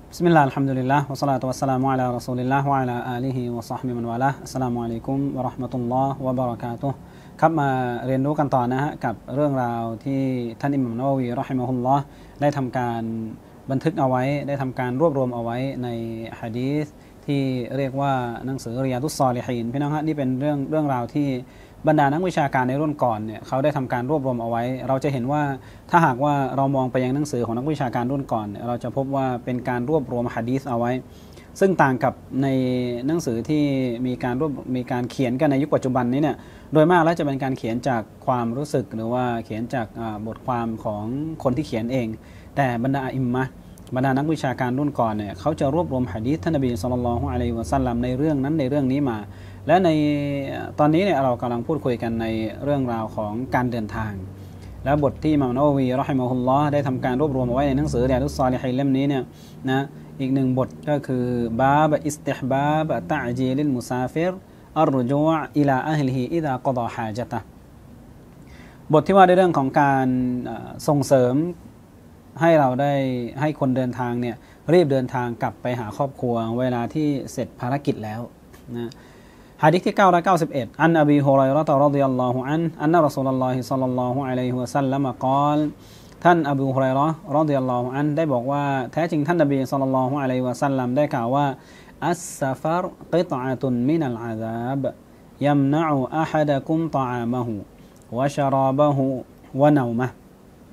بسم الله الحمد لله والصلاة والسلام على رسول الله وعلى آله وصحبه من والاه السلام عليكم ورحمة الله وبركاته ครับมาเรียนรู้กันต่อนะฮะกับเรื่องราวที่ท่านอิหม่ามนาวะวีเราะฮิมะฮุลลอฮ์ได้ทำการบันทึกเอาไว้ได้ทำการรวบรวมเอาไว้ในหะดีษที่เรียกว่าหนังสือริยาดุศศอลิฮีนพี่น้องฮะนี่เป็นเรื่องราวที่บรรดานักวิชาการในรุ่นก่อนเนี่ยเขาได้ทำการรวบรวมเอาไว้เราจะเห็นว่าถ้าหากว่าเรามองไปยังหนังสือของนักวิชาการรุ่นก่อนเราจะพบว่าเป็นการรวบรวมหะดีษเอาไว้ซึ่งต่างกับในหนังสือที่มีการเขียนกันในยุคปัจจุบันนี้เนี่ยโดยมากแล้วจะเป็นการเขียนจากความรู้สึกหรือว่าเขียนจากบทความของคนที่เขียนเองแต่บรรดาอิมมะบรรดานักวิชาการรุ่นก่อนเนี่ยเขาจะรวบรวมหะดีษท่านนบีศ็อลลัลลอฮุอะลัยฮิวะซัลลัมในเรื่องนั้นในเรื่องนี้มาและในตอนนี้เนี่ยเรากำลังพูดคุยกันในเรื่องราวของการเดินทางและบทที่อิหม่ามนาวะวีเราะฮิมะฮุลลอฮ์ได้ทำการรวบรวมเอาไว้ในหนังสือริยาดุศศอลิฮีนเล่มนี้เนี่ยนะอีกหนึ่งบทก็คือบาบอิสติฮบาบตะอจีลิลมุซาฟิรอัรรุจูอ์อิลาอะฮลิฮิอิซากอฎอฮาญะตะฮ์บทที่ว่าในเรื่องของการส่งเสริมให้เราได้ให้คนเดินทางเนี่ยรีบเดินทางกลับไปหาครอบครัวเวลาที่เสร็จภารกิจแล้วนะหะดีษที่991อันอบีฮุรอยเราะฮ์รอฎิยัลลอฮุอันอันนะรอซูลุลลอฮิศ็อลลัลลอฮุอะลัยฮิวะซัลลัมกล่าวท่านอบูฮุรอยเราะฮ์รอฎิยัลลอฮุอันได้บอกว่าแท้จริงท่านนบีศ็อลลัลลอฮุอะลัยฮิวะซัลลัมได้กล่าวว่าอัสซะฟัรกิฏอะตุนมินัลอะซาบยัมนะอุอะฮะดะกุมฏออามะฮูวะชะรอบะฮูวะเนาะมะฮ์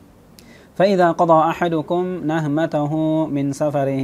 فإذا قضى أحدكم نهمته من سفره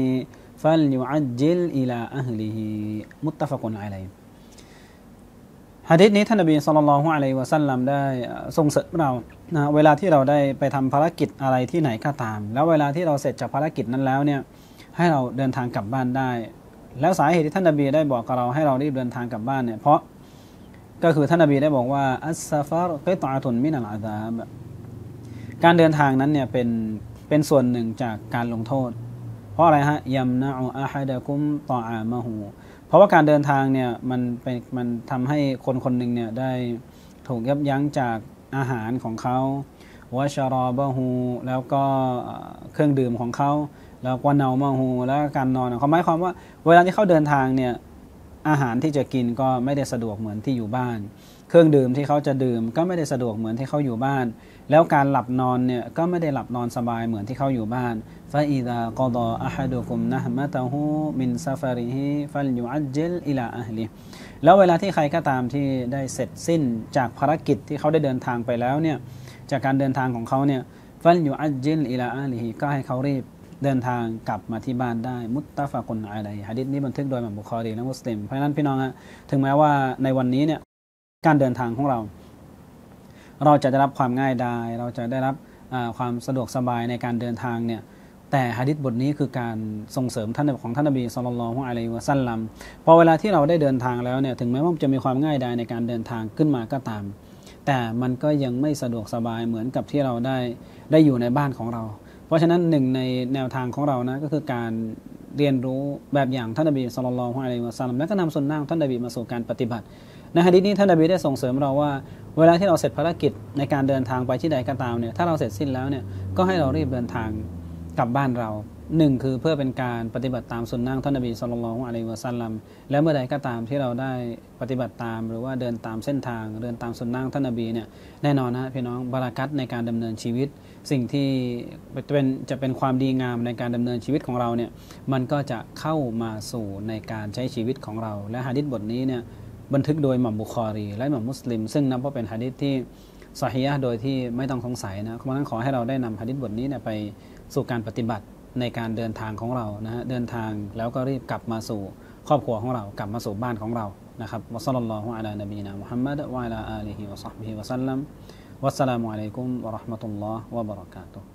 فليعجل إلى أهله متفق عليه หะดีษนี้ท่านนบีศ็อลลัลลอฮุอะลัยฮิวะซัลลัมได้ส่งเสริมเรานะเวลาที่เราได้ไปทำภารกิจอะไรที่ไหนก็ตามแล้วเวลาที่เราเสร็จจากภารกิจนั้นแล้วเนี่ยให้เราเดินทางกลับบ้านได้แล้วสาเหตุที่ท่านนบีได้บอกกับเราให้เรารีบเดินทางกลับบ้านเนี่ยเพราะก็คือท่านนบีได้บอกว่าอัสซะฟัรกิฏอะตุนมินัลอะซาบการเดินทางนั้นเนี่ยเป็นส่วนหนึ่งจากการลงโทษเพราะอะไรฮะยัมนะอุอะฮะดะกุมฏออามะฮูเพราะว่าการเดินทางเนี่ยมันทำให้คนคนหนึ่งเนี่ยได้ถูกยับยั้งจากอาหารของเขาวะชะรอบะฮูแล้วก็เครื่องดื่มของเขาแล้วก็เนามะฮูแล้วก็การนอนเขาหมายความว่าเวลาที่เขาเดินทางเนี่ยอาหารที่จะกินก็ไม่ได้สะดวกเหมือนที่อยู่บ้านเครื่องดื่มที่เขาจะดื่มก็ไม่ได้สะดวกเหมือนที่เขาอยู่บ้านแล้วการหลับนอนเนี่ยก็ไม่ได้หลับนอนสบายเหมือนที่เขาอยู่บ้านฟะอิซากอฎออะฮะดุกุมนะฮ์มะตะฮูมินซะฟะริฮิฟัลยุอัจญิลอิลาอะฮลิแล้วเวลาที่ใครก็ตามที่ได้เสร็จสิ้นจากภารกิจที่เขาได้เดินทางไปแล้วเนี่ยจากการเดินทางของเขาเนี่ยฟัลยุอัจญิลอิลาอะฮลิก็ให้เขารีบเดินทางกลับมาที่บ้านได้มุตตะฟะกุนอะลัยฮิหะดีษนี้บันทึกโดยอิหม่ามบุคอรีและมุสลิมเพราะฉะนั้นพี่น้องฮะถึงแม้ว่าในวันนี้เนี่ยการเดินทางของเราจะได้รับความง่ายดายเราจะได้รับความสะดวกสบายในการเดินทางเนี่ยแต่หะดีษบทนี้คือการส่งเสริมท่านของท่านนบีศ็อลลัลลอฮุอะลัยฮิวะซัลลัมพอเวลาที่เราได้เดินทางแล้วเนี่ยถึงแม้ว่าจะมีความง่ายดายในการเดินทางขึ้นมาก็ตามแต่มันก็ยังไม่สะดวกสบายเหมือนกับที่เราได้อยู่ในบ้านของเราเพราะฉะนั้นหนึ่งในแนวทางของเรานะก็คือการเรียนรู้แบบอย่างท่านนบีศ็อลลัลลอฮุอะลัยฮิวะซัลลัมและก็นำสุนนะห์ท่านนบีมาสู่การปฏิบัติในหะดีษนี้ท่านนบีได้ส่งเสริมเราว่าเวลาที่เราเสร็จภารกิจในการเดินทางไปที่ใดก็ตามเนี่ยถ้าเราเสร็จสิ้นแล้วเนี่ยก็ให้เรารีบเดินทางกลับบ้านเราหนึ่งคือเพื่อเป็นการปฏิบัติตามสุนนะท่านนบีศ็อลลัลลอฮุอะลัยฮิวะซัลลัมและเมื่อใดก็ตามที่เราได้ปฏิบัติตามหรือว่าเดินตามเส้นทางเดินตามสุนนะท่านนบีเนี่ยแน่นอนนะพี่น้องบารอกัตในการดำเนินชีวิตสิ่งที่จะเป็นความดีงามในการดำเนินชีวิตของเราเนี่ยมันก็จะเข้ามาสู่ในการใช้ชีวิตของเราและหะดีษบทนี้เนี่ยบันทึกโดยอิหม่ามบุคอรีและอิหม่ามมุสลิมซึ่งนับว่าเป็นหะดีษที่ซอฮีฮ์โดยที่ไม่ต้องสงสัยนะเพราะฉะนั้นขอให้เราได้นำหะดีษบทนี้เนี่ยไปสู่การปฏิบัติในการเดินทางของเรานะฮะเดินทางแล้วก็รีบกลับมาสู่ครอบครัวของเรากลับมาสู่บ้านของเรานะครับวะศ็อลลัลลอฮุอะลานบีนะมุฮัมมัดวะอะลาอาลิฮิวะศ็อฮบิฮิวะซัลลัมวัสสลามุอะลัยกุมวะเราะห์มะตุลลอฮ์วะบะเราะกาตุฮ์